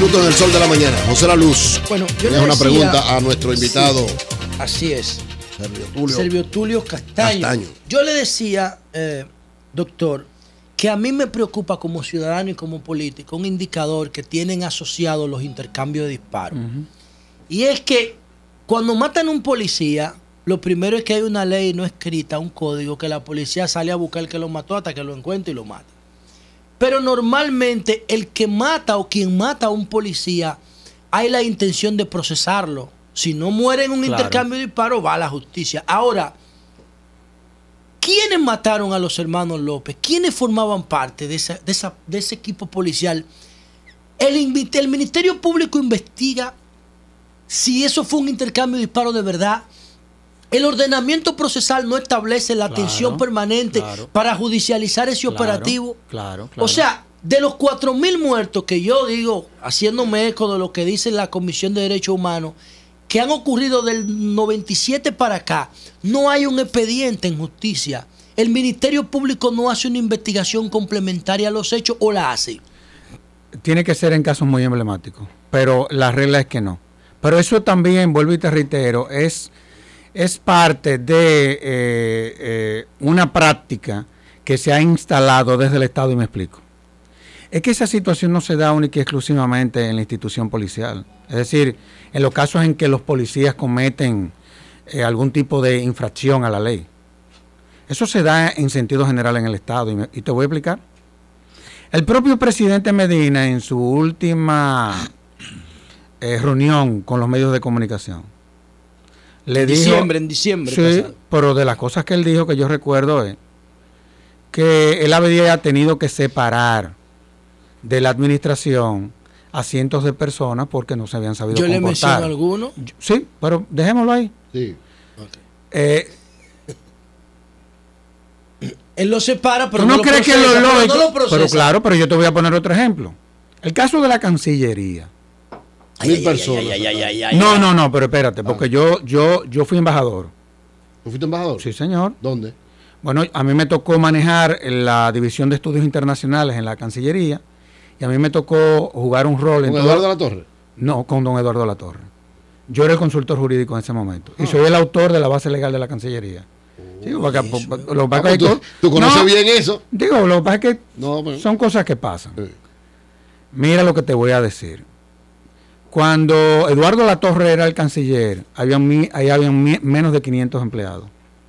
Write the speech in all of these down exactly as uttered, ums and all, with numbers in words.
minutos en el sol de la mañana. José La Luz, bueno, yo le una decía, pregunta a nuestro invitado. Sí, así es. Servio Tulio, Servio Tulio Castaño. Castaño. Yo le decía, eh, doctor, que a mí me preocupa como ciudadano y como político un indicador que tienen asociados los intercambios de disparos. Uh-huh. Y es que cuando matan a un policía, lo primero es que hay una ley no escrita, un código, que la policía sale a buscar el que lo mató hasta que lo encuentre y lo mata. Pero normalmente el que mata o quien mata a un policía, hay la intención de procesarlo. Si no muere en un claro. intercambio de disparos, va a la justicia. Ahora, ¿quiénes mataron a los hermanos López? ¿Quiénes formaban parte de, esa, de, esa, de ese equipo policial? El, el Ministerio Público investiga si eso fue un intercambio de disparos de verdad. El ordenamiento procesal no establece la claro, atención permanente claro. para judicializar ese claro, operativo. Claro, claro. O sea, de los cuatro mil muertos que yo digo, haciéndome eco de lo que dice la Comisión de Derechos Humanos, que han ocurrido del noventa y siete para acá, no hay un expediente en justicia. El Ministerio Público no hace una investigación complementaria a los hechos, ¿o la hace? Tiene que ser en casos muy emblemáticos, pero la regla es que no. Pero eso también, vuelvo y te reitero, es, es parte de eh, eh, una práctica que se ha instalado desde el Estado, y me explico. Es que esa situación no se da única y exclusivamente en la institución policial. Es decir, en los casos en que los policías cometen eh, algún tipo de infracción a la ley. Eso se da en sentido general en el Estado, y, me, y te voy a explicar. El propio presidente Medina, en su última eh, reunión con los medios de comunicación, le en dijo... Diciembre, en diciembre. Sí, pasado. Pero de las cosas que él dijo que yo recuerdo es que él había tenido que separar de la administración a cientos de personas porque no se habían sabido ¿Yo comportar. le menciono alguno? Sí, pero dejémoslo ahí. Sí. Okay. Eh, Él lo separa, pero ¿tú no, no crees lo procesa, que lo lógico? Pero, no lo procesa. Pero claro, pero yo te voy a poner otro ejemplo. El caso de la Cancillería. Ay, Mil ay, personas. Ay, ay, ay, ay, no, no, no, pero espérate, porque ah. yo, yo, yo fui embajador. ¿Tú fuiste embajador? Sí, señor. ¿Dónde? Bueno, a mí me tocó manejar la División de Estudios Internacionales en la Cancillería, y a mí me tocó jugar un rol. ¿Con en Eduardo todo... La Torre? No, con don Eduardo La Torre. Yo era el consultor jurídico en ese momento. Ah. Y soy el autor de la base legal de la Cancillería. Oh, sí, porque, eso, lo ah, pues tú, ¿Tú conoces no, bien eso? Digo, lo que pasa es que no, pero... son cosas que pasan. Sí. Mira lo que te voy a decir. Cuando Eduardo La Torre era el canciller, había, ahí había menos de quinientos empleados.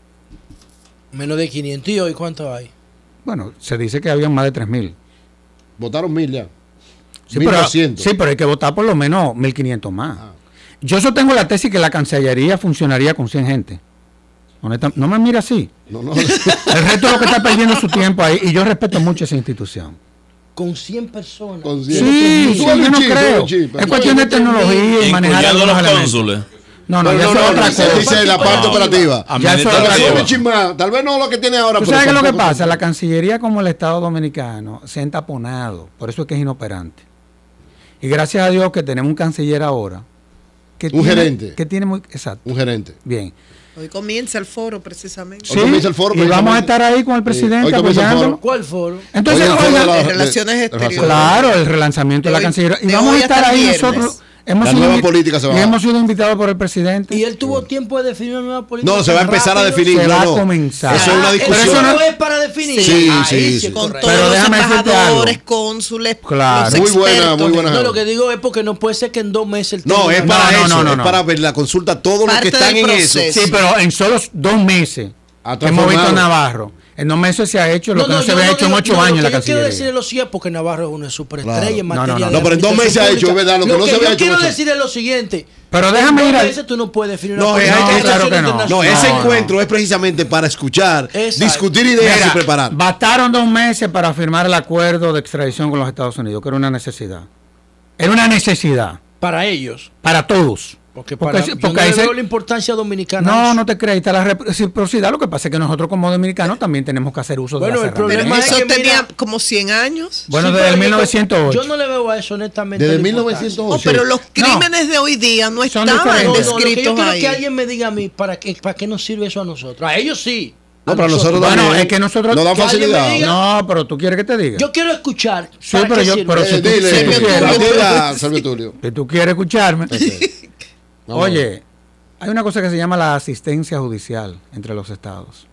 Menos de quinientos, ¿y hoy cuánto hay? Bueno, se dice que habían más de tres mil. Votaron mil ya. Sí, pero, sí, pero hay que votar por lo menos mil quinientos más. Ah. Yo sostengo la tesis que la Cancillería funcionaría con cien gente. Honesta, no me mira así. No, no. El resto es lo que está perdiendo su tiempo ahí, y yo respeto mucho esa institución. Con cien personas. Con cien. Sí, sí, yo no chip, creo. Chip, es cuestión de tecnología y manejar a los cónsules. No, no, no, ya no, eso no, es otra no, cosa. Dice la parte no, operativa. Ya eso es otra cosa. Tal vez no lo que tiene ahora. ¿Tú sabes qué es lo que pasa? La Cancillería, como el Estado Dominicano, se ha entaponado. Por eso es que es inoperante. Y gracias a Dios que tenemos un canciller ahora. Que un tiene, gerente. Que tiene muy, exacto. Un gerente. Bien. Hoy comienza el foro, precisamente. Sí, el foro, y vamos a estar ahí con el presidente sí, apoyándolo. ¿Cuál foro? Entonces, Oye, oiga, de, de relaciones exteriores. Claro, el relanzamiento de, de la Cancillería. Y vamos a estar ahí viernes. nosotros. Hemos la sido nueva política se va y hemos sido invitados por el presidente. Y él tuvo sí. tiempo de definir una nueva política. No, se va a empezar rápido. a definir. Se no, va no. a comenzar. Eso es una discusión. Eso no es para definir. Sí, ah, sí, sí. Con sí. todos Pero los déjame embajadores, cónsules, claro. los muy buena, muy buena. No, lo que digo es porque no puede ser que en dos meses... El no, es para no, eso. No, no, es no. para ver la consulta todos los que están en eso. Sí, pero en solo dos meses hemos visto Navarro. En dos meses se ha hecho lo no, que no, no se había no, hecho en ocho no, años en la Cancillería. Yo quiero decirle lo siguiente, porque Navarro es una superestrella claro. en materia no, no, no. de no, pero en dos meses se ha hecho, ¿verdad? Lo que lo no que se había yo hecho. quiero decir es lo siguiente. Pero déjame ir a ahí. veces tú no puedes definir no, una es, no, claro que no. No, ese no, encuentro no. es precisamente para escuchar, Exacto. discutir ideas Mira, y preparar. Bastaron dos meses para firmar el acuerdo de extradición con los Estados Unidos, que era una necesidad. Era una necesidad. Para ellos. Para todos. Porque, para, porque, porque no le veo la importancia dominicana. No, no te crees, está la reciprocidad. Lo que pasa es que nosotros como dominicanos también tenemos que hacer uso bueno, de la el problema Eso es que tenía mira, como cien años. Bueno, sí, desde el mil novecientos ocho. Yo no le veo a eso honestamente. Desde mil novecientos ocho. Oh, pero los crímenes no. de hoy día no estaban diferentes. descritos no, no, lo que yo quiero ahí. que alguien me diga a mí para qué, para qué nos sirve eso a nosotros. A ellos sí. No, para nosotros Bueno, también. es que nosotros nos dan que alguien me facilidad. diga. No, pero tú quieres que te diga. Yo quiero escuchar. Sí, ¿para pero qué yo- sirve? pero Eh, si tú- dile, si tú dile, quieres. dile, Servio Tulio. Si tú quieres escucharme. Ok. Vamos. Oye, hay una cosa que se llama la asistencia judicial entre los estados.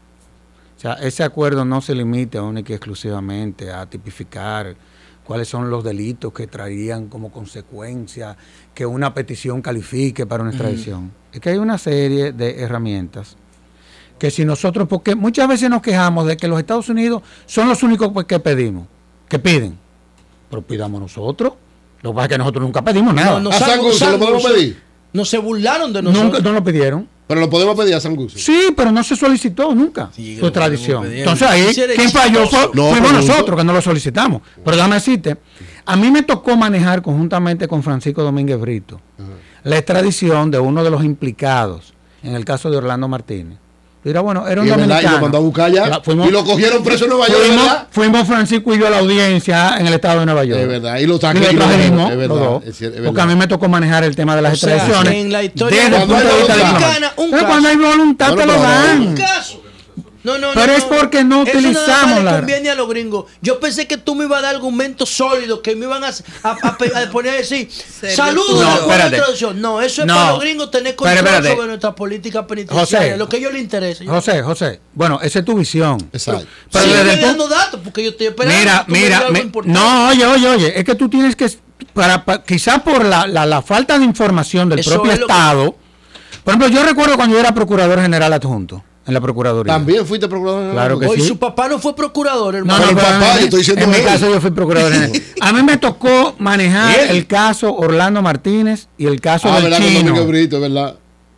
O sea, ese acuerdo no se limita única y exclusivamente a tipificar cuáles son los delitos que traerían como consecuencia que una petición califique para una extradición. Es que hay una serie de herramientas que si nosotros, porque muchas veces nos quejamos de que los Estados Unidos son los únicos pues, que pedimos, que piden, pero pidamos nosotros. Lo que pasa es que nosotros nunca pedimos nada. No, no, ¿A San- Sangucio San- lo podemos pedir? No se burlaron de nosotros. Nunca no lo pidieron. Pero lo podemos pedir a Sangucio. Sí, pero no se solicitó nunca Sí, su lo extradición. podemos pedir. Entonces ahí, Si eres quien falló fue, No, fuimos pero nosotros no- que no lo solicitamos. Pero déjame decirte, a mí me tocó manejar conjuntamente con Francisco Domínguez Brito la extradición de uno de los implicados en el caso de Orlando Martínez. Mira, bueno, era un Y es verdad, y dominicano. lo mandó a buscar ya. La- fuimos- y lo cogieron preso en Nueva York, fuimos, ¿verdad? fuimos Francisco y yo a la audiencia en el estado de Nueva York. Es verdad, y lo Y traje- lo y lo- trajimos, es los verdad, dos, es cier- es porque verdad. a mí me tocó manejar el tema de las O sea, extradiciones en la historia desde de el punto de la vista Dominicana, diplomático. un Pero caso. cuando hay voluntad No, no, te lo pero- dan. Un caso. No, no, Pero no, es porque no Eso utilizamos nada más le la- conviene a los gringos. Yo pensé que tú me ibas a dar argumentos sólidos que me iban a, a, a pe- a poner a decir saludos No, de la espérate. introducción. No, eso es No. para los gringos tener control Pero espérate. sobre nuestra política penitenciaria, José. lo que a ellos les interesa. Yo- José, José, bueno, esa es tu visión. Exacto. Pero Sígueme desde el dando punto- datos porque yo estoy esperando. Mira, que tú me digas mira, algo me- importante. no, oye, oye, oye, es que tú tienes que, para, para- quizás por la, la, la falta de información del Eso propio es lo que- Estado, por ejemplo, yo recuerdo cuando yo era procurador general adjunto en la Procuraduría. También fuiste procurador. Claro que Hoy sí. su papá no fue procurador, No, hermano. no, Pero pero papá, en- yo estoy diciendo en mi él. caso yo fui procurador general. A mí me tocó manejar Él. el caso Orlando Martínez y el caso Ah, del verdad, con chino. Domingo Brito, es verdad.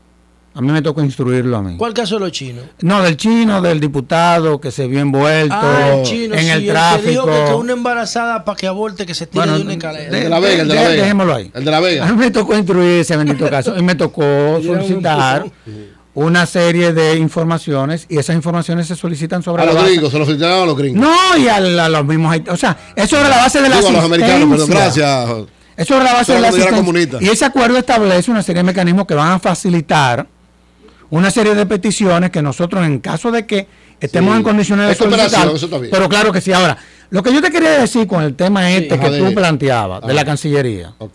A mí me tocó instruirlo a mí. ¿Cuál caso de los chinos? No, del chino, del diputado que se vio envuelto Ah, el chino, en sí, el el que tráfico. dijo que, que una embarazada para que aborte que se tire Bueno, de una escalera. de- El de la Vega, el de la de- Vega. dejémoslo ahí. El de la Vega. A mí me tocó instruir ese bendito caso y me tocó solicitar una serie de informaciones y esas informaciones se solicitan sobre A la los base. gringos, se lo filtraron a los gringos. No, y a, la- a los mismos haitianos. O sea, eso era la base de la Digo, a los americanos, perdón. asistencia. Gracias. Eso es la base Eso de la era cuando yo era asistencia. comunista. Y ese acuerdo establece una serie de mecanismos que van a facilitar una serie de peticiones que nosotros, en caso de que estemos Sí. en condiciones de Es cooperación, solicitar, eso está bien. pero claro que sí. Ahora, lo que yo te quería decir con el tema este Ajá, que de- tú planteabas, de Ajá. la Cancillería, Ok.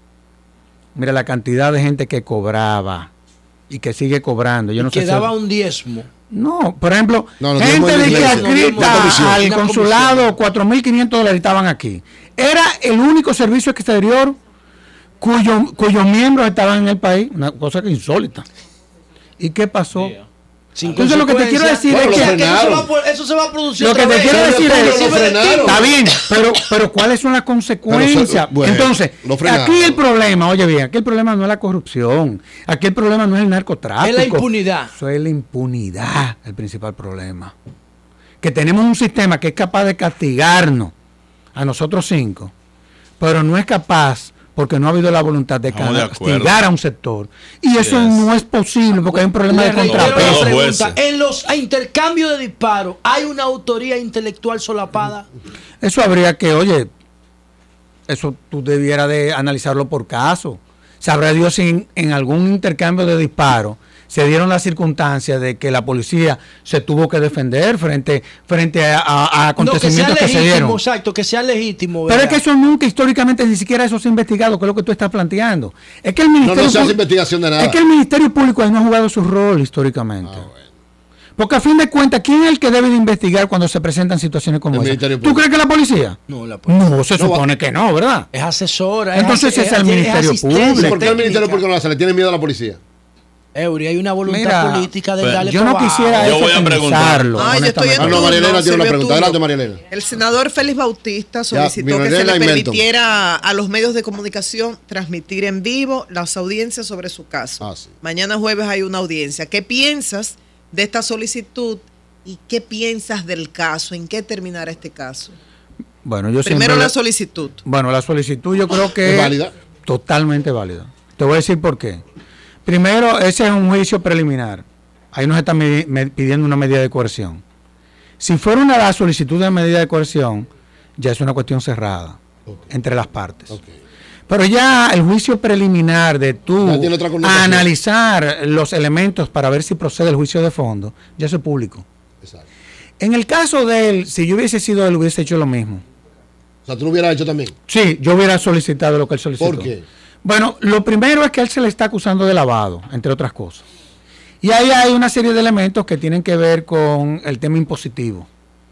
mira la cantidad de gente que cobraba y que sigue cobrando. Yo no que sé si- daba un diezmo. No, por ejemplo, No, no, gente tenemos en de la que iglesia. adscrita Una comisión. al Una consulado, comisión. cuatro mil quinientos dólares estaban aquí. Era el único servicio exterior cuyo, cuyos miembros estaban en el país, una cosa que insólita. ¿Y qué pasó? Sin Entonces lo que te quiero decir Bueno, es lo que, que eso, se frenaron. va a, por- eso se va a producir lo que otra te vez. quiero Sí, decir pero es, lo frenaron. está bien, pero, pero ¿cuáles son las consecuencias? Pero, bueno, Entonces, lo frenaron. aquí el problema, oye bien, aquí el problema no es la corrupción, aquí el problema no es el narcotráfico. Es la impunidad. Eso es la impunidad, el principal problema. Que tenemos un sistema que es capaz de castigarnos a nosotros cinco, pero no es capaz, porque no ha habido la voluntad de Estamos de acuerdo. castigar a un sector. Y eso Yes. no es posible, porque hay un problema Le de reitero la contrapeso. Los pregunta. jueces. En los intercambios de disparos, ¿hay una autoría intelectual solapada? Eso habría que, oye, eso tú debieras de analizarlo por caso. Sabrá Dios si en, en algún intercambio de disparos se dieron las circunstancias de que la policía se tuvo que defender frente, frente a, a- a acontecimientos no, que, que sea se dieron. legítimo, exacto, que sea legítimo. Pero es ¿verdad? que eso nunca históricamente ni siquiera eso se ha investigado, que es lo que tú estás planteando. Es que el No, Ministerio no se hace Público- investigación de nada. es que el Ministerio Público ahí no ha jugado su rol históricamente. Ah, bueno. Porque a fin de cuentas, ¿quién es el que debe de investigar cuando se presentan situaciones como El esa? Ministerio ¿Tú Público. crees que la policía? No, la policía. No, se No, supone que no, ¿verdad? Es asesora. Entonces es, es el Ministerio asistencia Público. ¿Y por qué el técnica. Ministerio Público no lo hace? ¿Le tiene miedo a la policía? Eury, hay una voluntad Mira, política de pero darle Yo no trabajo. quisiera Yo eso voy a preguntar. pensarlo, Ah, yo estoy en honestamente. Ah, no, turno, María Elena tiene una sirve pregunta. turno. Adelante, María Elena. El senador Félix Bautista solicitó María que se Elena le y Melton. permitiera a los medios de comunicación transmitir en vivo las audiencias sobre su caso. Ah, sí. Mañana jueves hay una audiencia. ¿Qué piensas de esta solicitud y qué piensas del caso? ¿En qué terminará este caso? Bueno, yo Primero siempre- la solicitud. Bueno, la solicitud yo creo que ¿Es válida? totalmente válida. Te voy a decir por qué. Primero, ese es un juicio preliminar. Ahí nos están medi- me- pidiendo una medida de coerción. Si fuera una solicitud de medida de coerción, ya es una cuestión cerrada Ok. entre las partes. Ok. Pero ya el juicio preliminar de tú analizar los elementos para ver si procede el juicio de fondo, ya eso es público. Exacto. En el caso de él, si yo hubiese sido él, hubiese hecho lo mismo. O sea, ¿tú lo hubieras hecho también? Sí, yo hubiera solicitado lo que él solicitó. ¿Por qué? Bueno, lo primero es que él se le está acusando de lavado, entre otras cosas. Y ahí hay una serie de elementos que tienen que ver con el tema impositivo.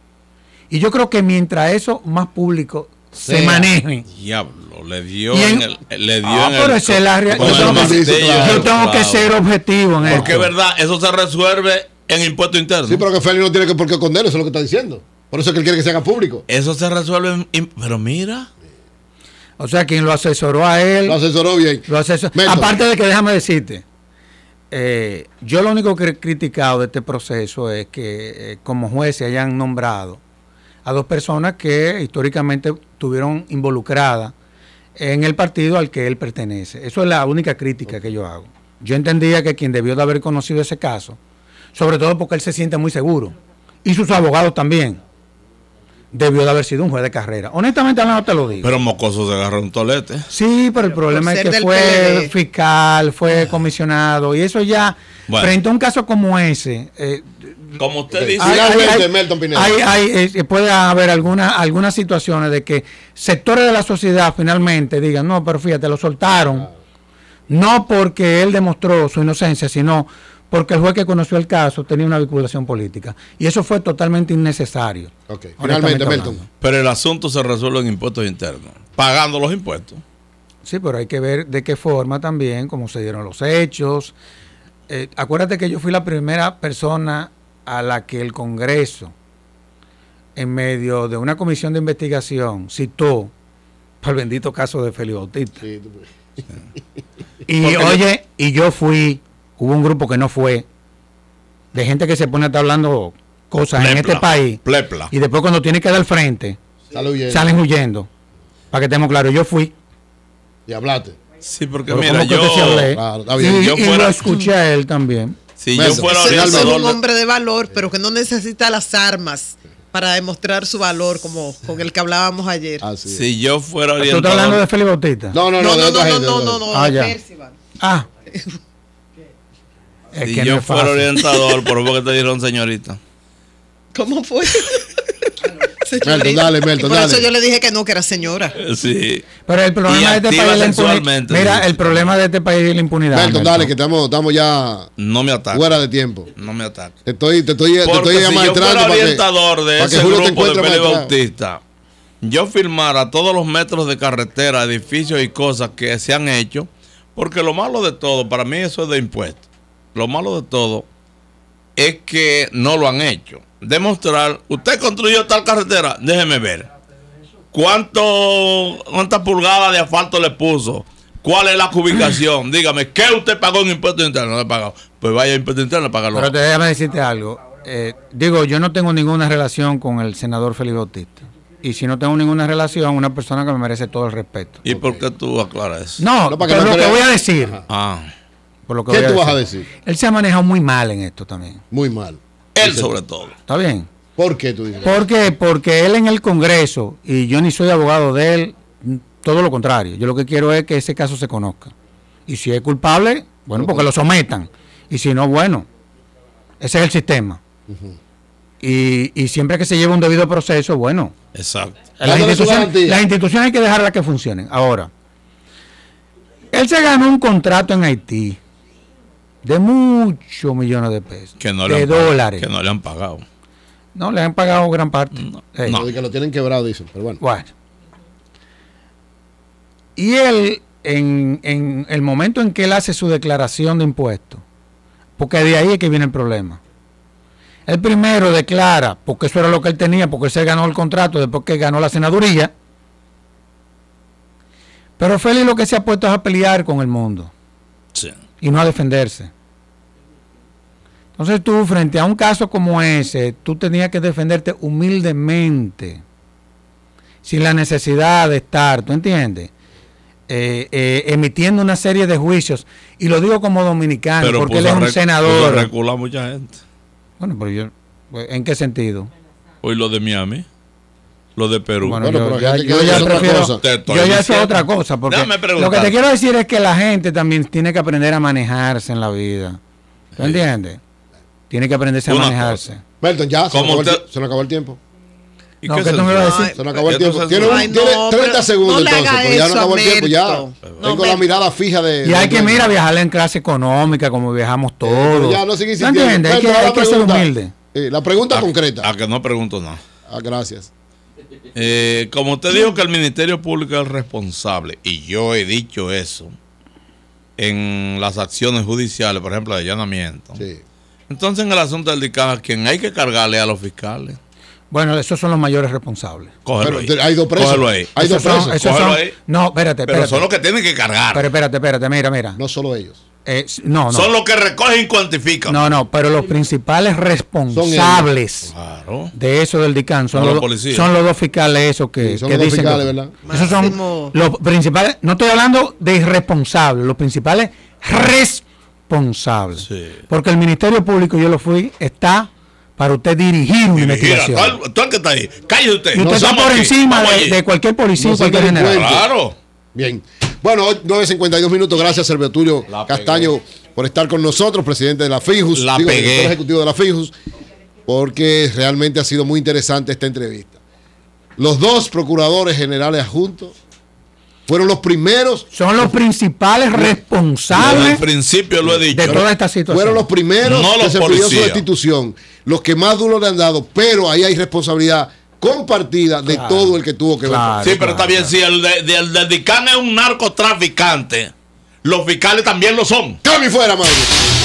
Y yo creo que mientras eso más público se maneje. Diablo, le dio en, en el. Le dio ah, en pero el, esa es la realidad. Yo, tengo, dice, que, claro, yo tengo claro. que ser objetivo en esto. Porque es verdad, eso se resuelve en impuesto interno. Sí, pero que Félix no tiene que por qué esconderlo, eso es lo que está diciendo. Por eso es que él quiere que se haga público. Eso se resuelve en. Pero mira. O sea, quien lo asesoró a él. Lo asesoró bien. Lo asesor... Aparte de que déjame decirte. Eh, yo lo único que he criticado de este proceso es que eh, como juez se hayan nombrado a dos personas que históricamente estuvieron involucradas en el partido al que él pertenece. Eso es la única crítica que yo hago. Yo entendía que quien debió de haber conocido ese caso, sobre todo porque él se siente muy seguro, y sus abogados también, debió de haber sido un juez de carrera. Honestamente, no te lo digo. Pero Mocoso se agarró un tolete. Sí, pero el problema es que fue fiscal, fue comisionado, y eso ya, bueno, frente a un caso como ese, eh, como usted dice, hay, hay, hay, hay, hay, eh, puede haber alguna, algunas situaciones de que sectores de la sociedad finalmente digan, no, pero fíjate, lo soltaron, no porque él demostró su inocencia, sino porque el juez que conoció el caso tenía una vinculación política. Y eso fue totalmente innecesario. Okay. Finalmente, Milton. Pero el asunto se resuelve en impuestos internos, pagando los impuestos. Sí, pero hay que ver de qué forma también, cómo se dieron los hechos. Eh, acuérdate que yo fui la primera persona a la que el Congreso, en medio de una comisión de investigación, citó para el bendito caso de Félix Bautista. Sí, sí. Y porque oye, yo... y yo fui... Hubo un grupo que no fue, de gente que se pone a estar hablando cosas plepla, en este país. Plepla. Y después cuando tiene que dar frente, Sale huyendo. salen huyendo. Para que estemos claros, yo fui. Y hablaste. Sí, porque pero mira, yo, claro, está bien. Y, yo fuera, y lo escuché a él también. Si yo fuera es un hombre de valor, pero que no necesita las armas para demostrar su valor, como con el que hablábamos ayer. Así es. Si yo fuera orientador. ¿Tú estás hablando de Félix Bautista? No, no, no, no, de no, otra no, gente, no, no, no, ah, de ya. Percival. Ah. Si yo no fuera orientador, por favor que te dieron señorita. ¿Cómo fue? Melton, dale, Melton, por dale. eso yo le dije que no, que era señora. Sí. Pero el problema de este país es la impunidad. Mira, el problema de este país es la impunidad. Melton, dale, que estamos, estamos ya no me ataques. fuera de tiempo. No me ataques. Te estoy, te estoy, Porque te estoy si yo fuera orientador que, de ese grupo de Félix Bautista, yo firmara todos los metros de carretera, edificios y cosas que se han hecho, porque lo malo de todo, para mí eso es de impuestos. Lo malo de todo es que no lo han hecho. Demostrar, usted construyó tal carretera, déjeme ver. ¿Cuánto, ¿Cuántas pulgadas de asfalto le puso? ¿Cuál es la ubicación? Dígame, ¿qué usted pagó en impuestos internos? No he pagado. Pues vaya a impuestos internos a pagarlo. Pero déjame decirte algo. Eh, digo, yo no tengo ninguna relación con el senador Félix Bautista. Y si no tengo ninguna relación, una persona que me merece todo el respeto. ¿Y okay. por qué tú aclaras eso? No, no pero no lo que voy a decir. Ah. Por lo que ¿Qué voy a tú decir. vas a decir? Él se ha manejado muy mal en esto también. Muy mal. Él sobre todo. ¿Está bien? ¿Por qué tú dices? ¿Por qué? Porque él en el Congreso, y yo ni soy abogado de él, todo lo contrario. Yo lo que quiero es que ese caso se conozca. Y si es culpable, bueno, porque lo sometan. Y si no, bueno, ese es el sistema. Uh-huh. y, y siempre que se lleve un debido proceso, bueno. Exacto. Las instituciones, las instituciones hay que dejarlas que funcionen. Ahora, él se ganó un contrato en Haití de muchos millones de pesos, que no de le dólares. Pagado, que no le han pagado. No, le han pagado gran parte. No, hey. no. Que lo tienen quebrado, dicen, pero bueno. Bueno. Y él, en, en el momento en que él hace su declaración de impuestos, porque de ahí es que viene el problema. Él primero declara, porque eso era lo que él tenía, porque él se ganó el contrato después que ganó la senaduría. Pero Félix lo que se ha puesto es a pelear con el mundo. Sí. Y no a defenderse. Entonces tú, frente a un caso como ese, tú tenías que defenderte humildemente, sin la necesidad de estar, ¿tú entiendes? Eh, eh, emitiendo una serie de juicios. Y lo digo como dominicano, pero porque él es un senador. Pero recula mucha gente. Bueno, pero yo, ¿en qué sentido? Hoy lo de Miami. lo de Perú. Bueno, Bueno, yo, pero ya, gente que yo dice ya otra prefiero, cosa. Te estoy yo ya eso es diciendo. otra cosa, porque Déjame lo preguntar. que te quiero decir es que la gente también tiene que aprender a manejarse en la vida. ¿Tú Sí. entiendes? Tiene que aprenderse a Una manejarse. Melton, ya, se nos, Como acabó el, usted- ti- se nos acabó el tiempo. ¿Y No, qué ¿qué es tú me eso? vas a decir? Se nos acabó el Esto tiempo. se- Tiene, un, Ay, tiene no, treinta pero segundos no le entonces, haga pero ya no eso acabó a el tiempo. Ya Melton. No, tengo la Melton. mirada fija de. Y hay de- que, mira, viajar en clase económica, como viajamos pero todos. ya no sigue ¿Tú insistiendo. entiendes? Hay que, Melton, hay la que ser pregunta. humilde. Eh, la pregunta A- concreta. A que no pregunto nada. Ah, gracias. Eh, como usted dijo que el Ministerio Público es el responsable, y yo he dicho eso en las acciones judiciales, por ejemplo, de allanamiento. Sí. Entonces, en el asunto del DICAN, ¿a quién hay que cargarle? A los fiscales. Bueno, esos son los mayores responsables. Cógelo Pero ahí. hay dos presos. Cógelo ahí. Hay dos Esos son- presos. esos Cógelo son- ahí. no, espérate, Pero espérate. son los que tienen que cargar. Pero espérate, espérate, mira, mira. No solo ellos. Eh, no, no. Son los que recogen y cuantifican. No, no, pero los principales responsables Claro. de eso del DICAN son, No, los, los policías. son los dos fiscales esos que, Sí, son que los dos dicen fiscales, que- ¿verdad? Esos son Máximo. los principales, no estoy hablando de irresponsables, los principales responsables. Sí. Porque el Ministerio Público, yo lo fui, está para usted dirigir una Y vigila, investigación. tú el- tú el que está ahí. Cállate usted. Y usted está Vamos por aquí, encima vamos de, allí. de cualquier policía, No y cualquier se den general. cuenta. Claro. Bien. Bueno, hoy nueve cincuenta y dos minutos. Gracias, Servio Tulio La Castaño, por estar con nosotros, presidente de la FIJUS, La digo, pegué. director ejecutivo de la FIJUS, porque realmente ha sido muy interesante esta entrevista. Los dos procuradores generales adjuntos fueron los primeros, Son los principales Desde el responsables principio lo he dicho. de toda esta situación. fueron los primeros No que los se pidió su policías. destitución, los que más duro le han dado, pero ahí hay responsabilidad compartida de Claro. todo el que tuvo que ver. Claro. Sí, pero está bien, si el de, de- el del DICAN es un narcotraficante, los fiscales también lo son. ¡Cambio fuera, madre!